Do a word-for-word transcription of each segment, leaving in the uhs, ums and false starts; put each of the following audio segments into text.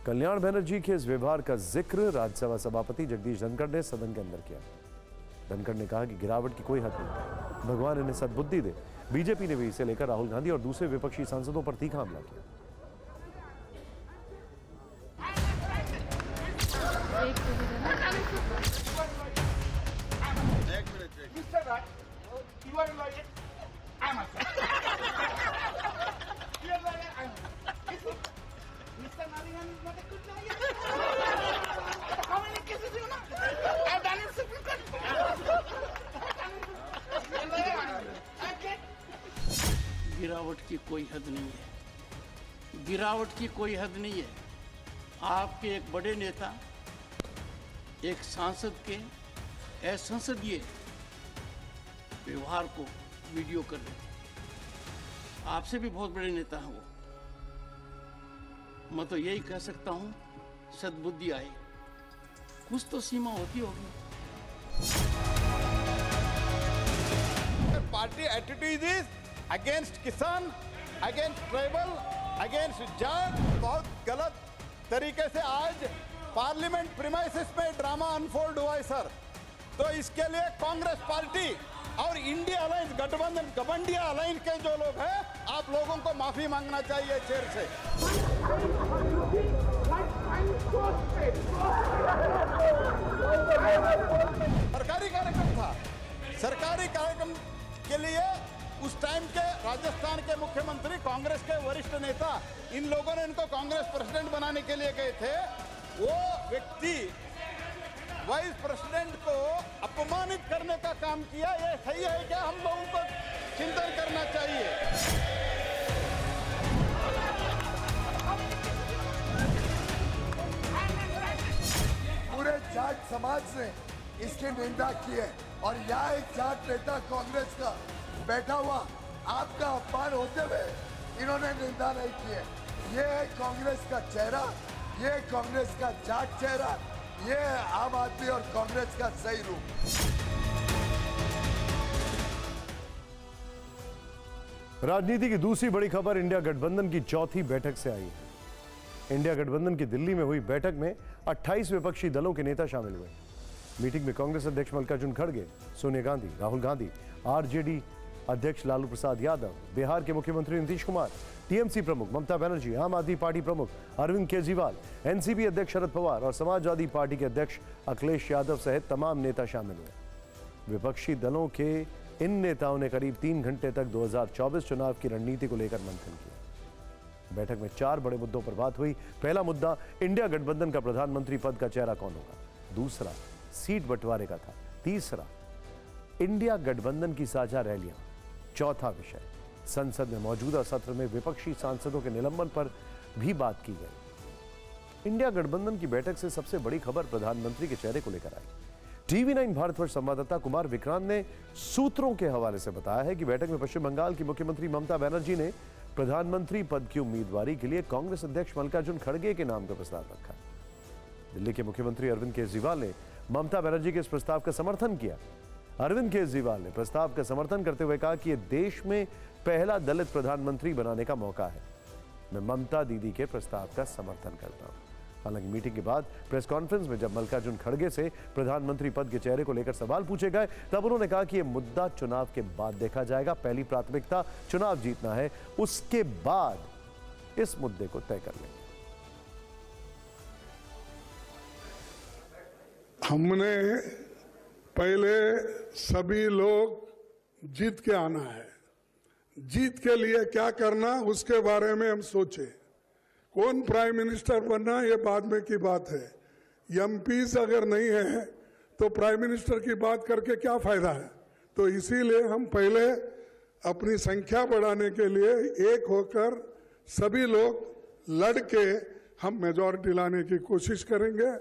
कल्याण बनर्जी के इस व्यवहार का जिक्र राज्यसभा सभापति जगदीश धनखड़ ने सदन के अंदर किया। धनखड़ ने कहा कि गिरावट की कोई हद नहीं, भगवान इन्हें सद्बुद्धि दे। बीजेपी ने भी इसे लेकर राहुल गांधी और दूसरे विपक्षी सांसदों पर तीखा हमला किया। गिरावट की कोई हद नहीं है, गिरावट की कोई हद नहीं है। आपके एक बड़े नेता एक सांसद के असंसदीय व्यवहार को वीडियो कर रहे थे। आपसे भी बहुत बड़े नेता हैं वो। मैं तो यही कह सकता हूं, सद्बुद्धि आए, कुछ तो सीमा होती होगी। पार्टी एटीट्यूड इज अगेंस्ट किसान, अगेंस्ट ट्राइबल, अगेंस्ट जाट। बहुत गलत तरीके से आज पार्लियामेंट प्रीमाइसेस में ड्रामा अनफोल्ड हुआ है सर। तो इसके लिए कांग्रेस पार्टी और इंडिया अलायंस गठबंधन गठबंधिया अलायंस के जो लोग हैं, आप लोगों को माफी मांगना चाहिए चेयर से। सरकारी कार्यक्रम था, सरकारी कार्यक्रम के लिए उस टाइम के राजस्थान के मुख्यमंत्री, कांग्रेस के वरिष्ठ नेता, इन लोगों ने इनको कांग्रेस प्रेसिडेंट बनाने के लिए गए थे। वो व्यक्ति वाइस प्रेसिडेंट को अपमानित करने का काम किया। ये सही है क्या? हम लोगों को चिंतन करना चाहिए। पूरे जाट समाज ने इसकी निंदा की है और यहाँ एक जाट नेता कांग्रेस का बैठा हुआ आपका अपमान होते हुए इन्होंने निंदा नहीं की है। ये है कांग्रेस का चेहरा, ये कांग्रेस का जाट चेहरा, ये है आम आदमी और कांग्रेस का सही रूप। राजनीति की दूसरी बड़ी खबर इंडिया गठबंधन की चौथी बैठक से आई है। इंडिया गठबंधन की दिल्ली में हुई बैठक में अट्ठाईस विपक्षी दलों के नेता शामिल हुए। मीटिंग में कांग्रेस अध्यक्ष मल्लिकार्जुन खड़गे, सोनिया गांधी, राहुल गांधी, आरजेडी अध्यक्ष लालू प्रसाद यादव, बिहार के मुख्यमंत्री नीतीश कुमार, टीएमसी प्रमुख ममता बनर्जी, आम आदमी पार्टी प्रमुख अरविंद केजरीवाल, एनसीपी अध्यक्ष शरद पवार और समाजवादी पार्टी के अध्यक्ष अखिलेश यादव सहित तमाम नेता शामिल हुए। विपक्षी दलों के इन नेताओं ने करीब तीन घंटे तक दो हज़ार चौबीस चुनाव की रणनीति को लेकर मंथन किया। बैठक में चार बड़े मुद्दों पर बात हुई। पहला मुद्दा इंडिया गठबंधन का प्रधानमंत्री पद का चेहरा कौन होगा। दूसरा सीट बंटवारे का था। तीसरा इंडिया गठबंधन की साझा रैलियां। चौथा विषय संसद में मौजूदा सत्र में विपक्षी सांसदों के निलंबन पर भी बात की गई। इंडिया गठबंधन की बैठक से सबसे बड़ी खबर प्रधानमंत्री के चेहरे को लेकर आई। टीवी नाइन भारतवर्ष संवाददाता कुमार विक्रांत ने सूत्रों के हवाले से बताया है कि बैठक में पश्चिम बंगाल की मुख्यमंत्री ममता बनर्जी ने प्रधानमंत्री पद की उम्मीदवारी के लिए कांग्रेस अध्यक्ष मल्लिकार्जुन खड़गे के नाम का प्रस्ताव रखा। दिल्ली के मुख्यमंत्री अरविंद केजरीवाल ने ममता बनर्जी के इस प्रस्ताव का समर्थन किया। अरविंद केजरीवाल ने प्रस्ताव का समर्थन करते हुए कहा कि यह देश में पहला दलित प्रधानमंत्री बनाने का मौका है। मैं ममता दीदी के प्रस्ताव का समर्थन करता हूं। हालांकि मीटिंग के बाद प्रेस कॉन्फ्रेंस में जब मल्लिकार्जुन खड़गे से प्रधानमंत्री पद के चेहरे को लेकर सवाल पूछे गए, तब उन्होंने कहा कि यह मुद्दा चुनाव के बाद देखा जाएगा। पहली प्राथमिकता चुनाव जीतना है, उसके बाद इस मुद्दे को तय कर लेंगे। हमने पहले सभी लोग जीत के आना है, जीत के लिए क्या करना उसके बारे में हम सोचे। कौन प्राइम मिनिस्टर बनना ये बाद में की बात है। एमपीज अगर नहीं है तो प्राइम मिनिस्टर की बात करके क्या फायदा है। तो इसीलिए हम पहले अपनी संख्या बढ़ाने के लिए एक होकर सभी लोग लड़के हम मेजॉरिटी लाने की कोशिश करेंगे।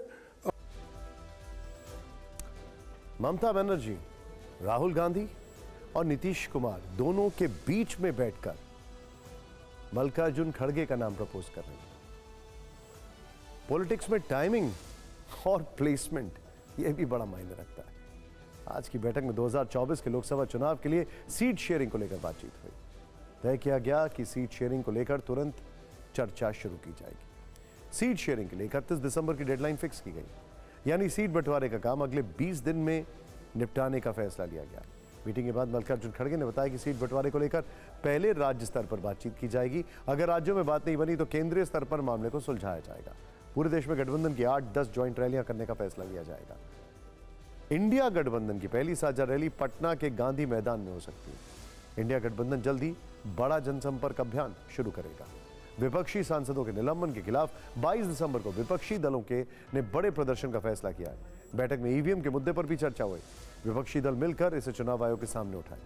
ममता बनर्जी, राहुल गांधी और नीतीश कुमार दोनों के बीच में बैठकर मल्लिकार्जुन खड़गे का नाम प्रपोज कर रहे हैं। पॉलिटिक्स में टाइमिंग और प्लेसमेंट यह भी बड़ा मायने रखता है। आज की बैठक में दो हज़ार चौबीस के लोकसभा चुनाव के लिए सीट शेयरिंग को लेकर बातचीत हुई। तय किया गया कि सीट शेयरिंग को लेकर तुरंत चर्चा शुरू की जाएगी। सीट शेयरिंग के लिए इकतीस दिसंबर की डेडलाइन फिक्स की गई, यानी सीट बंटवारे का काम अगले बीस दिन में निपटाने का फैसला लिया गया। मीटिंग के बाद मल्लिकार्जुन खड़गे ने बताया कि सीट बंटवारे को लेकर पहले राज्य स्तर पर बातचीत की जाएगी। अगर राज्यों में बात नहीं बनी तो केंद्रीय स्तर पर मामले को सुलझाया जाएगा। पूरे देश में गठबंधन की आठ दस ज्वाइंट रैलियां करने का फैसला लिया जाएगा। इंडिया गठबंधन की पहली साझा रैली पटना के गांधी मैदान में हो सकती है। इंडिया गठबंधन जल्द ही बड़ा जनसंपर्क अभियान शुरू करेगा। विपक्षी सांसदों के निलंबन के खिलाफ बाईस दिसंबर को विपक्षी दलों के ने बड़े प्रदर्शन का फैसला किया है। बैठक में ईवीएम के मुद्दे पर भी चर्चा हुई। विपक्षी दल मिलकर इसे चुनाव आयोग के सामने उठाए।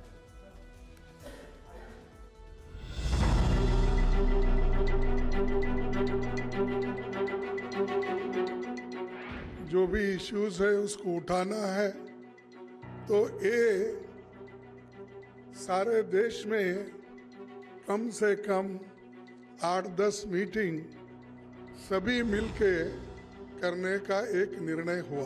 जो भी इश्यूज है उसको उठाना है, तो ये सारे देश में कम से कम आठ दस मीटिंग सभी मिलके करने का एक निर्णय हुआ।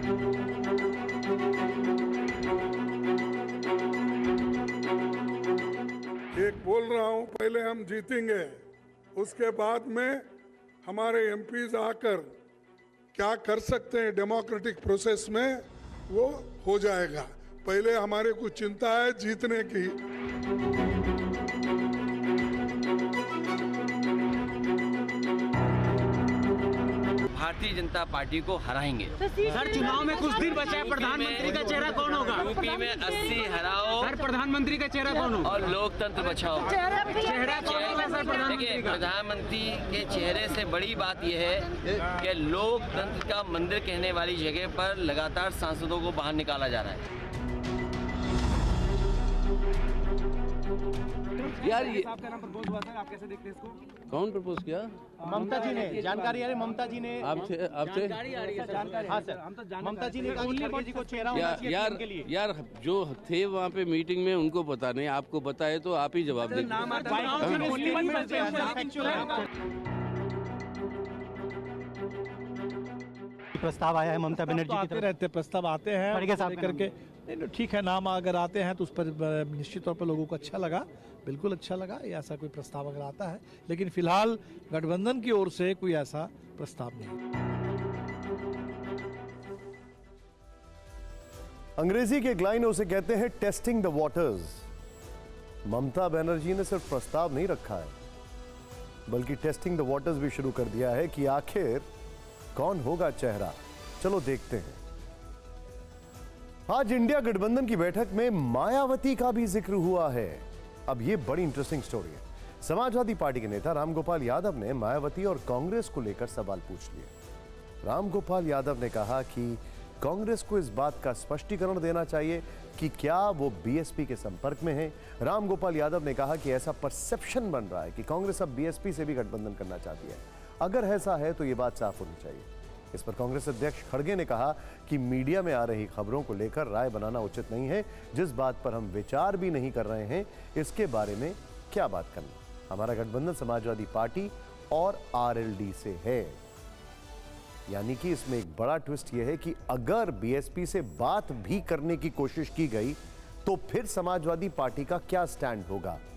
एक बोल रहा हूं, पहले हम जीतेंगे, उसके बाद में हमारे एमपीज आकर क्या कर सकते हैं डेमोक्रेटिक प्रोसेस में वो हो जाएगा। पहले हमारे को चिंता है जीतने की। भारतीय जनता पार्टी को हराएंगे। सर चुनाव में कुछ दिन बचा है, प्रधानमंत्री का चेहरा कौन होगा? यूपी में अस्सी हराओ। सर प्रधानमंत्री का चेहरा कौन होगा? और लोकतंत्र बचाओ। चेहरा कौन होगा सर प्रधानमंत्री का? प्रधानमंत्री के चेहरे से बड़ी बात यह है कि लोकतंत्र का मंदिर कहने वाली जगह पर लगातार सांसदों को बाहर निकाला जा रहा है। यार ये आपका नाम प्रपोज हुआ सर, आप कैसे देखते हैं इसको? कौन प्रपोज किया? ममता जी ने जानकारी आ रही, ममता जी ने आपसे आपसे हाँ सर, ममता जी ने कहा कि खड़गे जी को चेहरा होना यार चाहिए यार टीम के लिए। यार जो थे वहाँ पे मीटिंग में उनको पता नहीं, आपको बताए तो आप ही जवाब दें। प्रस्ताव आया है ममता बनर्जी की आते तरफ रहते प्रस्ताव आते हैं खड़गे साहब का करके, नहीं नहीं ठीक है, नाम अगर आते हैं तो उस पर निश्चित तौर पर लोगों को अच्छा लगा, बिल्कुल अच्छा लगा। ये ऐसा कोई प्रस्ताव अगर आता है, लेकिन फिलहाल गठबंधन की ओर से कोई ऐसा प्रस्ताव नहीं। अंग्रेजी के एक लाइन उसे कहते हैं testing the waters. Mamata Banerjee ने सिर्फ प्रस्ताव नहीं रखा है, बल्कि टेस्टिंग द वाटर्स भी शुरू कर दिया है कि आखिर कौन होगा चेहरा। चलो देखते हैं। आज इंडिया गठबंधन की बैठक में मायावती का भी जिक्र हुआ है। अब यह बड़ी इंटरेस्टिंग स्टोरी है। समाजवादी पार्टी के नेता रामगोपाल यादव ने मायावती और कांग्रेस को लेकर सवाल पूछ लिए। रामगोपाल यादव ने कहा कि कांग्रेस को इस बात का स्पष्टीकरण देना चाहिए कि क्या वो बीएसपी के संपर्क में है। रामगोपाल यादव ने कहा कि ऐसा परसेप्शन बन रहा है कि कांग्रेस अब बीएसपी से भी गठबंधन करना चाहती है। अगर ऐसा है तो यह बात साफ होनी चाहिए। इस पर कांग्रेस अध्यक्ष खड़गे ने कहा कि मीडिया में आ रही खबरों को लेकर राय बनाना उचित नहीं है। जिस बात पर हम विचार भी नहीं कर रहे हैं, इसके बारे में क्या बात करना। हमारा गठबंधन समाजवादी पार्टी और आरएलडी से है। यानी कि इसमें एक बड़ा ट्विस्ट यह है कि अगर बीएसपी से बात भी करने की कोशिश की गई तो फिर समाजवादी पार्टी का क्या स्टैंड होगा।